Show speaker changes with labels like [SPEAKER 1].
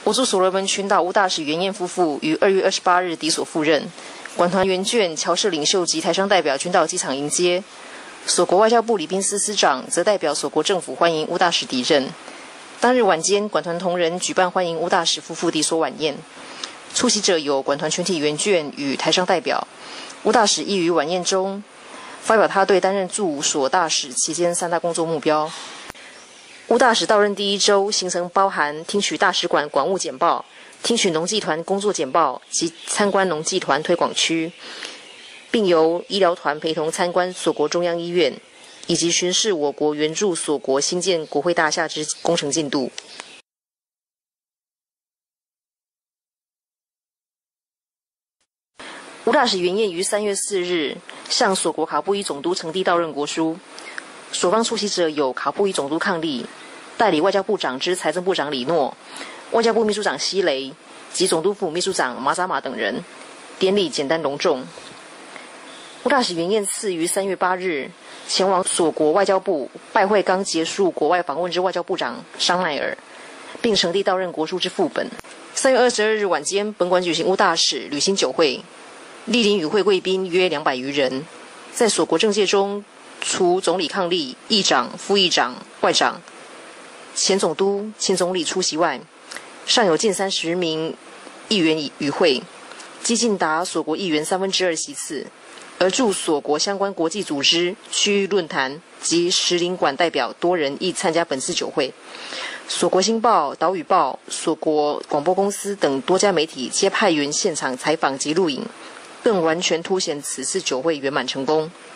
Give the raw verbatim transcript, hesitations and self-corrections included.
[SPEAKER 1] 我驻所罗门群岛乌大使元彥夫妇于二月二十八日抵所赴任，管团员眷、侨社领袖及台商代表均到机场迎接。所国外交部礼宾司司长则代表所国政府欢迎乌大使抵任。当日晚间，管团同仁举办欢迎乌大使夫妇抵所晚宴，出席者有管团全体员眷与台商代表。乌大使亦于晚宴中发表他对担任驻所大使期间三大工作目标。乌大使到任第一周，行程包含听取大使馆馆务简报、听取农技团工作简报及参观农技团推广区，并由医疗团陪同参观所国中央医院，以及巡视我国援助所国新建国会大厦之工程进度。乌大使元彥于三月四日向所国卡布伊总督呈递到任国书，所方出席者有卡布伊总督伉俪、代理外交部长之财政部长李诺、外交部秘书长希雷及总督府秘书长马扎马等人。典礼简单隆重。乌大使元彥次于三月八日前往所国外交部拜会刚结束国外访问之外交部长商奈尔，并呈递到任国书之副本。三月二十二日晚间，本馆举行乌大使履新酒会，莅临与会贵宾约两百余人。在所国政界中，除总理伉俪、议长、副议长、外长、前总督、前总理出席外，尚有近三十名议员与会，激进达所国议员三分之二席次。而驻所国相关国际组织、区域论坛及使领馆代表多人亦参加本次酒会。所国新报、岛屿报、所国广播公司等多家媒体皆派员现场采访及录影，更完全凸显此次酒会圆满成功。